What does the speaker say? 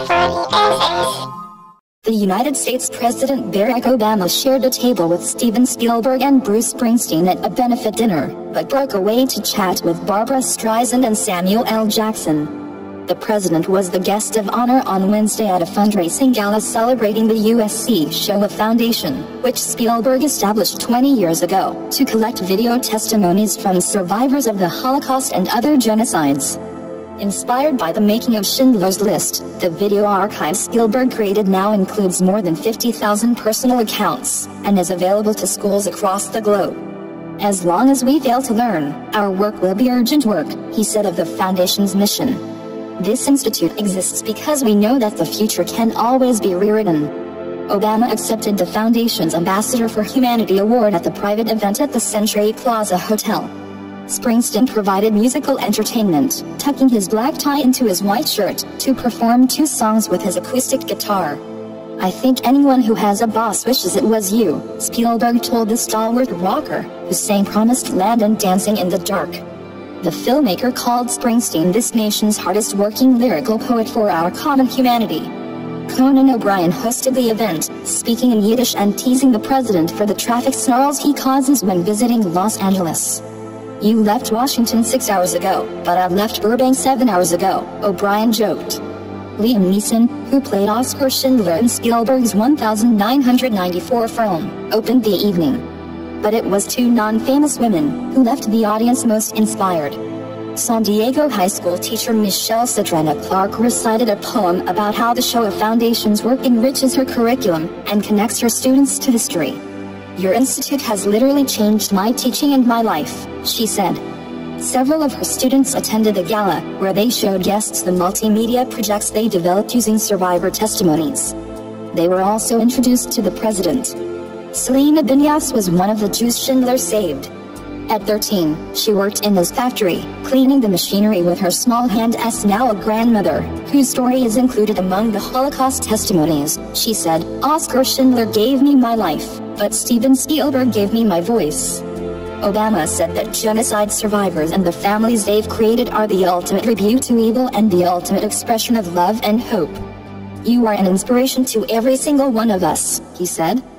The United States President Barack Obama shared a table with Steven Spielberg and Bruce Springsteen at a benefit dinner, but broke away to chat with Barbra Streisand and Samuel L. Jackson. The president was the guest of honor on Wednesday at a fundraising gala celebrating the USC Shoah Foundation, which Spielberg established 20 years ago, to collect video testimonies from survivors of the Holocaust and other genocides. Inspired by the making of Schindler's List, the video archive Spielberg created now includes more than 50,000 personal accounts, and is available to schools across the globe. As long as we fail to learn, our work will be urgent work, he said of the Foundation's mission. This institute exists because we know that the future can always be rewritten. Obama accepted the Foundation's Ambassador for Humanity award at the private event at the Century Plaza Hotel. Springsteen provided musical entertainment, tucking his black tie into his white shirt, to perform 2 songs with his acoustic guitar. "I think anyone who has a boss wishes it was you," Spielberg told the stalwart rocker, who sang Promised Land and Dancing in the Dark. The filmmaker called Springsteen this nation's hardest working lyrical poet for our common humanity. Conan O'Brien hosted the event, speaking in Yiddish and teasing the president for the traffic snarls he causes when visiting Los Angeles. "You left Washington 6 hours ago, but I left Burbank 7 hours ago," O'Brien joked. Liam Neeson, who played Oscar Schindler in Spielberg's 1994 film, opened the evening. But it was 2 non-famous women who left the audience most inspired. San Diego High School teacher Michelle Cedrena Clark recited a poem about how the Shoah Foundation's work enriches her curriculum and connects her students to history. "Your institute has literally changed my teaching and my life," she said. Several of her students attended the gala, where they showed guests the multimedia projects they developed using survivor testimonies. They were also introduced to the president. Selena Binyas was one of the Jews Schindler saved. At 13, she worked in his factory, cleaning the machinery with her small hand as now a grandmother, whose story is included among the Holocaust testimonies. She said, "Oscar Schindler gave me my life, but Steven Spielberg gave me my voice." Obama said that genocide survivors and the families they've created are the ultimate tribute to evil and the ultimate expression of love and hope. "You are an inspiration to every single one of us," he said.